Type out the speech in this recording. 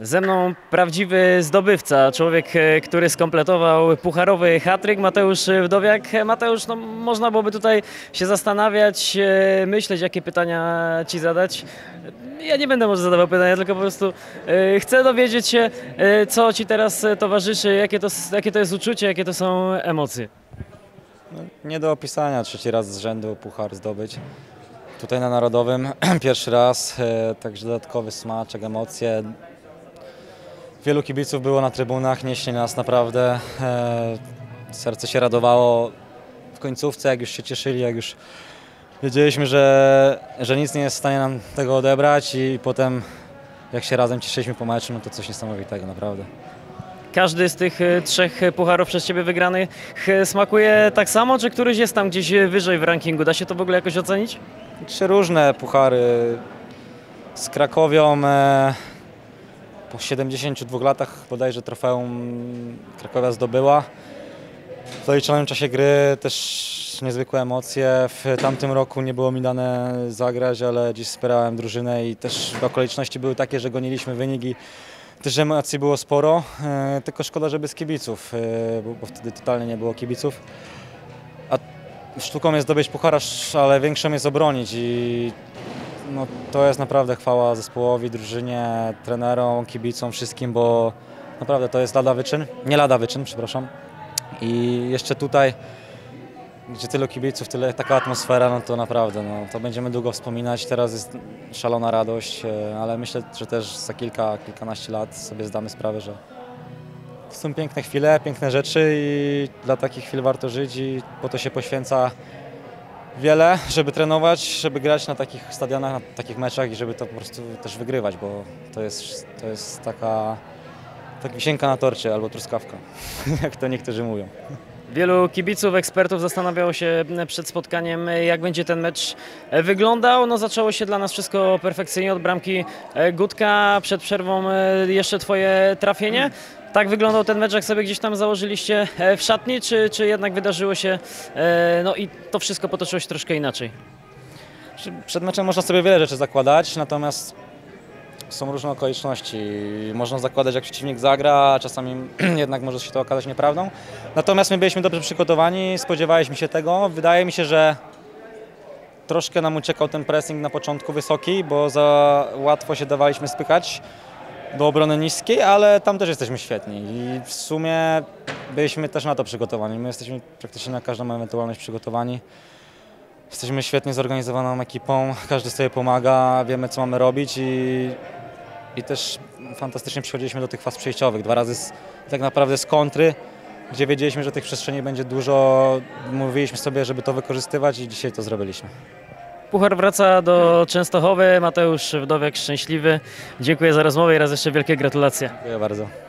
Ze mną prawdziwy zdobywca, człowiek, który skompletował pucharowy hat-trick, Mateusz Wdowiak. Mateusz, no, można byłoby tutaj się zastanawiać, myśleć, jakie pytania Ci zadać. Ja nie będę może zadawał pytania, tylko po prostu chcę dowiedzieć się, co Ci teraz towarzyszy, jakie to jest uczucie, jakie to są emocje. No, nie do opisania, trzeci raz z rzędu puchar zdobyć. Tutaj na Narodowym pierwszy raz, także dodatkowy smaczek, emocje. Wielu kibiców było na trybunach, nieśli nas naprawdę. Serce się radowało w końcówce, jak już się cieszyli, jak już wiedzieliśmy, że nic nie jest w stanie nam tego odebrać i potem jak się razem cieszyliśmy po meczu, no to coś niesamowitego, naprawdę. Każdy z tych trzech pucharów przez Ciebie wygranych smakuje tak samo, czy któryś jest tam gdzieś wyżej w rankingu? Da się to w ogóle jakoś ocenić? Trzy różne puchary z Krakowią. Po 72 latach bodajże trofeum Krakowia zdobyła. W doliczonym czasie gry też niezwykłe emocje. W tamtym roku nie było mi dane zagrać, ale dziś wspierałem drużynę i też okoliczności były takie, że goniliśmy wynik i też emocji było sporo. Tylko szkoda, że bez kibiców, bo wtedy totalnie nie było kibiców. A sztuką jest zdobyć puchara, ale większą jest obronić i no, to jest naprawdę chwała zespołowi, drużynie, trenerom, kibicom, wszystkim, bo naprawdę to jest nie lada wyczyn, przepraszam. I jeszcze tutaj, gdzie tylu kibiców, taka atmosfera, no to naprawdę, no, to będziemy długo wspominać. Teraz jest szalona radość, ale myślę, że też za kilkanaście lat sobie zdamy sprawę, że to są piękne chwile, piękne rzeczy i dla takich chwil warto żyć i po to się poświęca wiele, żeby trenować, żeby grać na takich stadionach, na takich meczach i żeby to po prostu też wygrywać, bo to jest taka wisienka na torcie albo truskawka, jak to niektórzy mówią. Wielu kibiców, ekspertów zastanawiało się przed spotkaniem, jak będzie ten mecz wyglądał. No, zaczęło się dla nas wszystko perfekcyjnie od bramki Gutka, przed przerwą jeszcze Twoje trafienie. Tak wyglądał ten mecz, jak sobie gdzieś tam założyliście w szatni, czy jednak wydarzyło się, no i to wszystko potoczyło się troszkę inaczej? Przed meczem można sobie wiele rzeczy zakładać, natomiast są różne okoliczności. Można zakładać, jak przeciwnik zagra, a czasami jednak może się to okazać nieprawdą. Natomiast my byliśmy dobrze przygotowani, spodziewaliśmy się tego. Wydaje mi się, że troszkę nam uciekał ten pressing na początku wysoki, bo za łatwo się dawaliśmy spychać do obrony niskiej, ale tam też jesteśmy świetni i w sumie byliśmy też na to przygotowani. My jesteśmy praktycznie na każdą ewentualność przygotowani. Jesteśmy świetnie zorganizowaną ekipą, każdy sobie pomaga, wiemy co mamy robić i też fantastycznie przychodziliśmy do tych faz przejściowych. Dwa razy tak naprawdę z kontry, gdzie wiedzieliśmy, że tych przestrzeni będzie dużo, mówiliśmy sobie, żeby to wykorzystywać i dzisiaj to zrobiliśmy. Puchar wraca do Częstochowy, Mateusz Wdowiak szczęśliwy. Dziękuję za rozmowę i raz jeszcze wielkie gratulacje. Dziękuję bardzo.